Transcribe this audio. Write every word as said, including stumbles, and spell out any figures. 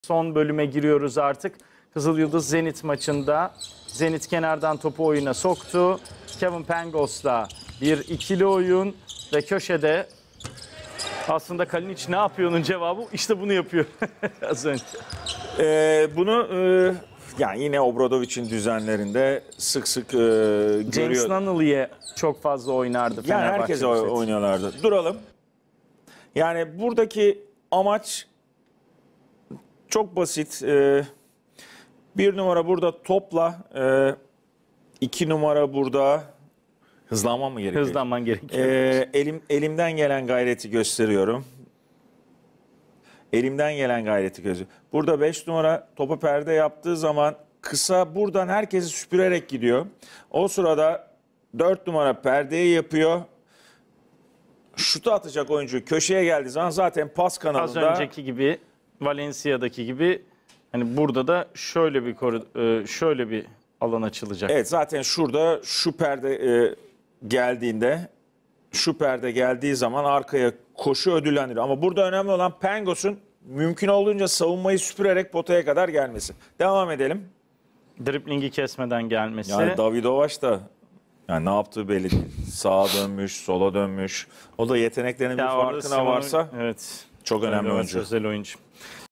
Son bölüme giriyoruz artık. Kızıl Yıldız Zenit maçında. Zenit kenardan topu oyuna soktu. Kevin Pangos'la bir ikili oyun ve köşede aslında Kalinic ne yapıyor'nun cevabı işte bunu yapıyor az önce. Ee, bunu e, yani yine Obradovic'in düzenlerinde sık sık e, görüyor. James Nunnally'e çok fazla oynardı Yani Fenerbahçe. herkes oynuyorlardı. Duralım. Yani buradaki amaç çok basit. Ee, bir numara burada topla, e, iki numara burada hızlanmam mı gerekiyor? Hızlanman gerekiyor. Ee, elim, elimden gelen gayreti gösteriyorum. Elimden gelen gayreti gösteriyorum. Burada beş numara topu perde yaptığı zaman kısa buradan herkesi süpürerek gidiyor. O sırada dört numara perdeyi yapıyor. Şutu atacak oyuncu köşeye geldiği zaman zaten pas kanalında. Az önceki gibi, Valencia'daki gibi hani burada da şöyle bir koridor, şöyle bir alan açılacak. Evet, zaten şurada şu perde e, geldiğinde şu perde geldiği zaman arkaya koşu ödüllendiriyor. Ama burada önemli olan Pangos'un mümkün olduğunca savunmayı süpürerek potaya kadar gelmesi. Devam edelim. Driblingi kesmeden gelmesi. Yani Davidovac da yani ne yaptığı belli değil. Sağa dönmüş, sola dönmüş. O da yeteneklerinin Ya bir orada farkına Simon'un- varsa evet, çok önemli Davidovac oyuncu. özel oyuncu.